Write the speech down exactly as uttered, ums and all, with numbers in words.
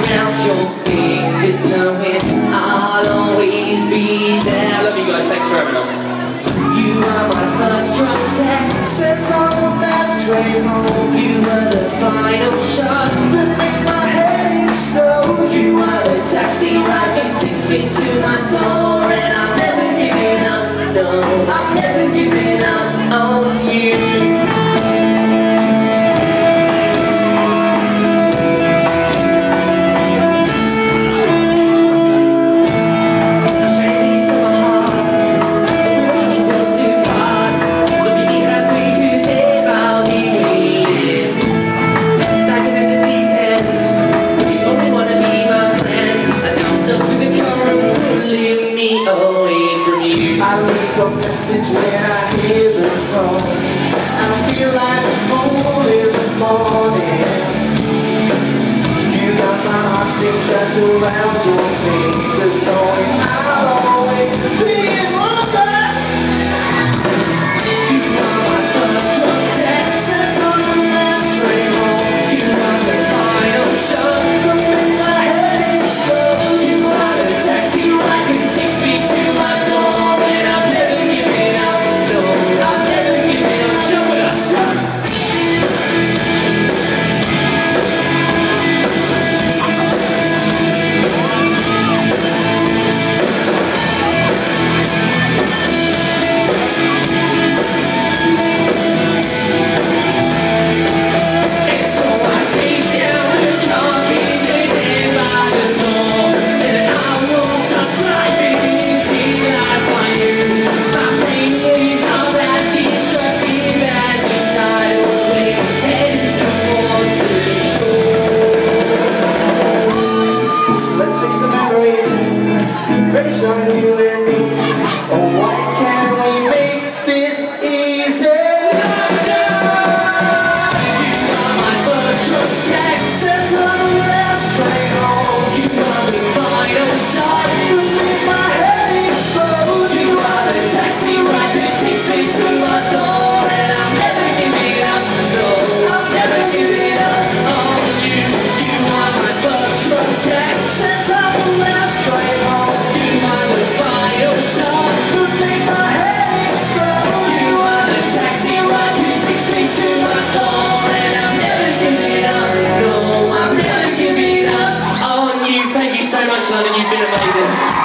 around your fingers, knowing I'll always be there. I love you guys, thanks for having us. You are my first drunk text, sent on the last train home. You were the final shot that made my head explode. You are the taxi ride that takes me to my door, and I'm never giving up, no, I'm never giving up on you. I leave a message when I hear the tone. I feel like a fool in the morning. You got my heart seems wrapped around your fingers, knowing I'll always be in wonder. You are my first drunk text, sent on the last train home. You are the final shot that made my head explode. You are the taxi ride that takes me to my door. You and me, oh, why can't we make this easy? You are my first drunk text, sent on the last train home. You are the final shot that made my head explode. You are the taxi ride that takes me to my door, and I'm never giving up, no, I'm never giving up on you. You are my first drunk text, sent on the last train home. You've been amazing.